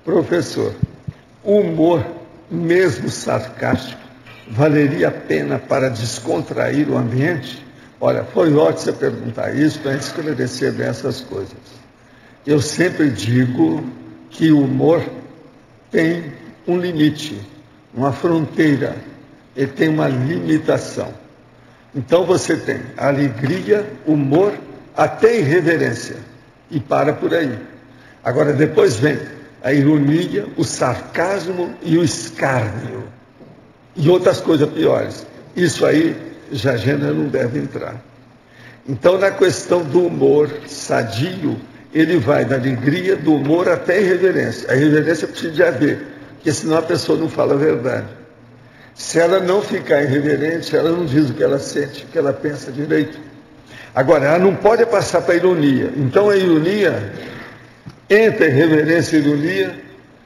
Professor, o humor, mesmo sarcástico, valeria a pena para descontrair o ambiente? Olha, foi ótimo você perguntar isso para a gente esclarecer bem essas coisas. Eu sempre digo que o humor tem um limite, uma fronteira, ele tem uma limitação. Então você tem alegria, humor, até irreverência, e para por aí. Agora depois vem a ironia, o sarcasmo e o escárnio, e outras coisas piores. Isso aí já gênero não deve entrar. Então, na questão do humor sadio, ele vai da alegria, do humor até a irreverência. A irreverência precisa de haver, porque senão a pessoa não fala a verdade. Se ela não ficar irreverente, ela não diz o que ela sente, o que ela pensa direito. Agora, ela não pode passar para a ironia. Então, a ironia, entre a irreverência e a ironia,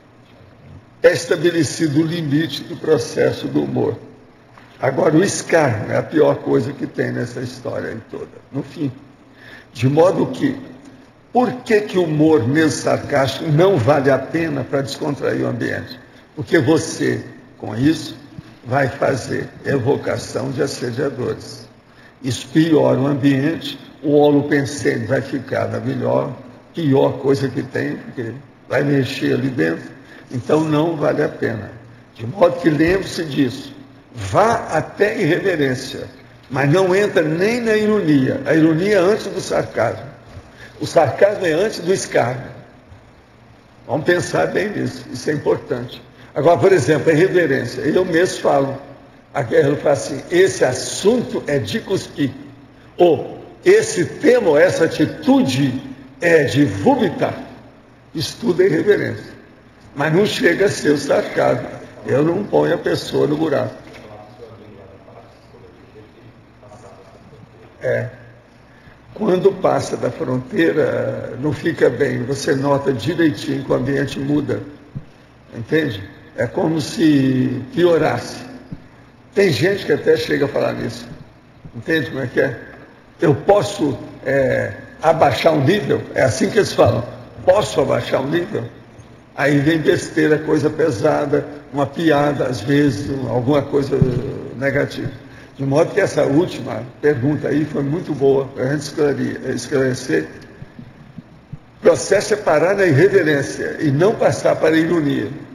é estabelecido o limite do processo do humor. Agora, o escárnio é a pior coisa que tem nessa história aí toda, no fim. De modo que, por que o humor mesmo sarcástico não vale a pena para descontrair o ambiente? Porque você, com isso, vai fazer evocação de assediadores. Isso piora o ambiente, o holopensene vai ficar da pior coisa que tem, porque vai mexer ali dentro. Então não vale a pena. De modo que lembre-se disso. Vá até a irreverência, mas não entra nem na ironia. A ironia é antes do sarcasmo. O sarcasmo é antes do escárnio. Vamos pensar bem nisso, isso é importante. Agora, por exemplo, a irreverência. Eu mesmo falo. Eu falo assim, esse assunto é de cuspir. Ou, esse tema, ou essa atitude é de vomitar. Isso tudo é irreverência. Mas não chega a ser o sarcasmo. Eu não ponho a pessoa no buraco. Quando passa da fronteira, não fica bem. Você nota direitinho que o ambiente muda. Entende? É como se piorasse. Tem gente que até chega a falar nisso. Entende como é que é? Eu posso abaixar o nível? É assim que eles falam. Posso abaixar o nível? Aí vem besteira, coisa pesada, uma piada, às vezes, alguma coisa negativa. De modo que essa última pergunta aí foi muito boa para a gente esclarecer. O processo é parar na irreverência e não passar para a ironia.